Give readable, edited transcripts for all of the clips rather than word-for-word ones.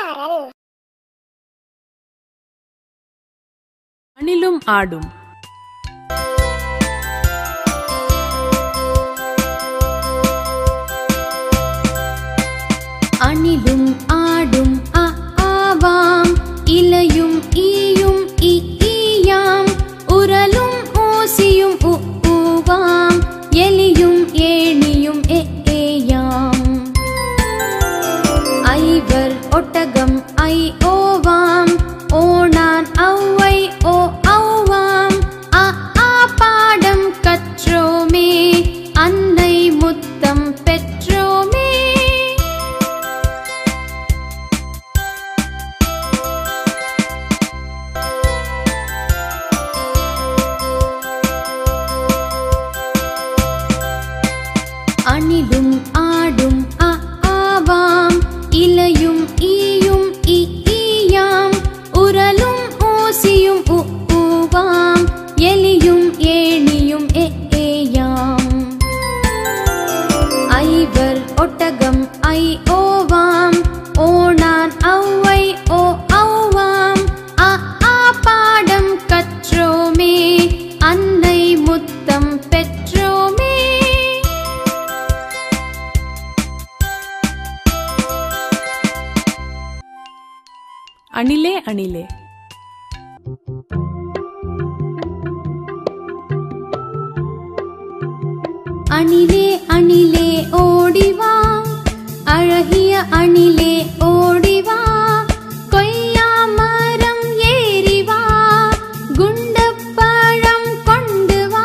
சாரல். அணிலும் ஆடும். அணிலும் ஆடும் அ ஆவாம், இலையும் ஈயும் இ ஈயாம், உரலும் ஊசியும் உ ஊவாம், எலியும் ஏணியும் எ ஏயாம். ஐவர் ஒட்டகம் ஐ ஓவாம், ஓணான் ஔவை ஓ ஔவாம், அ ஆ பாடம் கற்றோமே, அன்னை முத்தம் பெற்றோமே. அணிலும் ஆடும் அ ஆவாம், இலையும் ஈயும் இ ஈயாம், உரலும் ஊசியும் உ ஊவாம், எலியும் ஏணியும் எ ஏயாம். ஐவர் ஒட்டகம் ஐ ஓவாம், ஓணான் ஔவை ஓ ஔவாம், அ ஆ பாடம் கற்றோமே, அன்னை முத்தம் பெற்றோமே. அணிலே அணிலே. அணிலே அணிலே ஓடிவா, அழகிய அணிலே ஓடிவா, கொய்யா மரம் ஏறிவா, குண்டப்பழம் கொண்டு வா.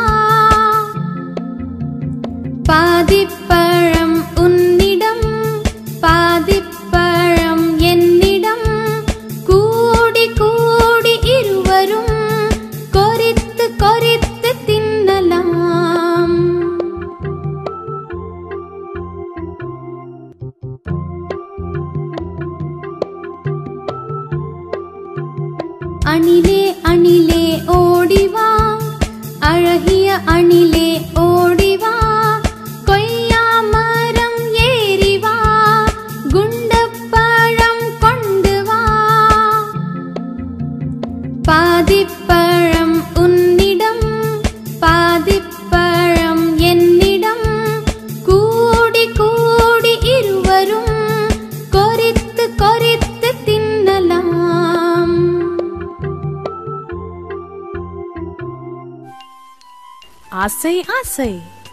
பாதிப்பழம் உன்னிடம், பாதிப்பழம் என்னிடம், கூடி கூடி இருவரும் கொறித்து கொறித்து தின்னலாம். அணிலே அணிலே ஓடிவா, அழகிய அணிலே ஓடிவா, கொய்யா மரம் ஏறிவா, குண்டப்பழம் கொண்டு வா. பாதிப்பழம் உன்னிடம், பாதிப்பழம் என்னிடம், கூடி கூடி இருவரும் கொறித்து கொறித்து தின்னலாம். ஆசை ஆசை.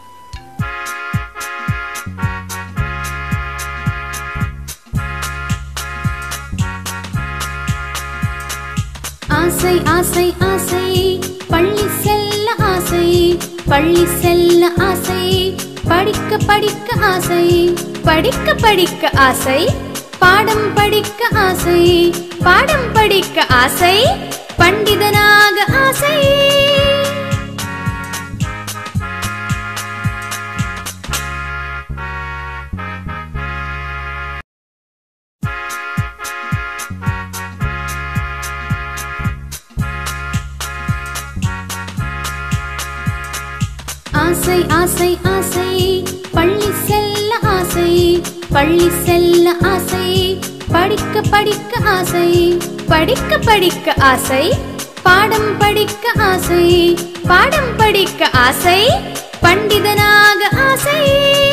ஆசை ஆசை ஆசை, பள்ளி செல்ல ஆசை, பள்ளி செல்ல ஆசை, படிக்க படிக்க ஆசை, படிக்க படிக்க ஆசை, பாடம் படிக்க ஆசை, பாடம் படிக்க ஆசை, பண்டிதனாக ஆசை. ஆசை ஆசை ஆசை, பள்ளி செல்ல ஆசை, பள்ளி செல்ல ஆசை, படிக்க படிக்க ஆசை, படிக்க படிக்க ஆசை, பாடம் படிக்க ஆசை, பாடம் படிக்க ஆசை, பண்டிதனாக ஆசை.